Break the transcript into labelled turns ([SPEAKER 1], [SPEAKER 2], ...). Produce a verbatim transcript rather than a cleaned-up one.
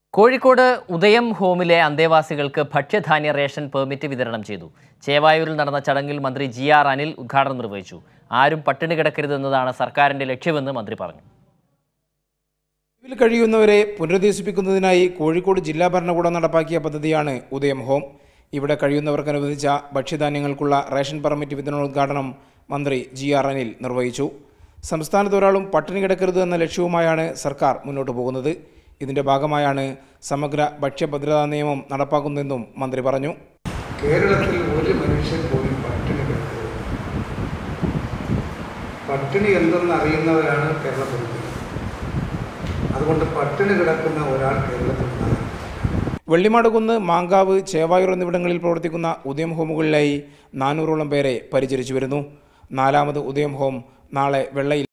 [SPEAKER 1] കോഴിക്കോട് ഉദയം ഹോമിലെ അന്തേവാസികൾക്ക് ഭക്ഷ്യധാന്യ ration permit വിതരണം ചെയ്തു. ചേവായൂരിൽ നടന്ന ചടങ്ങിൽ മന്ത്രി ജി ആർ അനിൽ ഉദ്ഘാടനം നിർവഹിച്ചു. ആരും പട്ടിണി കിടക്കരുതെന്നതാണ് സർക്കാരിന്റെ ലക്ഷ്യമെന്ന് മന്ത്രി പറഞ്ഞു.
[SPEAKER 2] ഇതിൽ കഴിയുന്നവരെ പുനരധിവസിപ്പിക്കുന്നതിനായി കോഴിക്കോട് ജില്ലാ ഭരണകൂടം നടപ്പാക്കിയ പദ്ധതിയാണ് ഉദയം ഹോം. ഇവിടെ കഴിയുന്നവർക്ക് അനുവദിച്ച ഭക്ഷ്യധാന്യങ്ങൾക്കുള്ള റേഷൻ പെർമിറ്റ് വിതരണോദ്ഘാടനം മന്ത്രി ജി ആർ അനിൽ നിർവഹിച്ചു. സംസ്ഥാനത്ത് ഒരാളും പട്ടിണി കിടക്കരുത് എന്ന ലക്ഷ്യവുമായാണ് സർക്കാർ മുന്നോട്ട് പോകുന്നത്. ഇതിന്റെ ഭാഗമായാണ് സമഗ്ര ഭക്ഷ്യഭദ്രതാ നിയമം നടപ്പാക്കുന്നതെന്നും മന്ത്രി പറഞ്ഞു.
[SPEAKER 3] കേരളത്തിൽ ഒരു മനുഷ്യൻ പോലും പട്ടിണി കിടക്കരുത്. പട്ടിണി എന്തെന്ന് അറിയുന്നവരാണ് കേരളത്തിൽ. അതുകൊണ്ട് പട്ടിണി കിടക്കുന്ന ഒരാൾ കേരളത്തിൽ ഉണ്ടാകും.
[SPEAKER 2] വെള്ളിമാടുകുന്ന്, മാങ്കാവ്, ചേവായൂർ എന്നിവിടങ്ങളിൽ പ്രവർത്തിക്കുന്ന ഉദയം ഹോമുകളിലായി നാനൂറോളം പേരെ പരിചരിച്ചു വരുന്നു. നാലാമത് ഉദയം ഹോം നാളെ വെള്ളയിൽ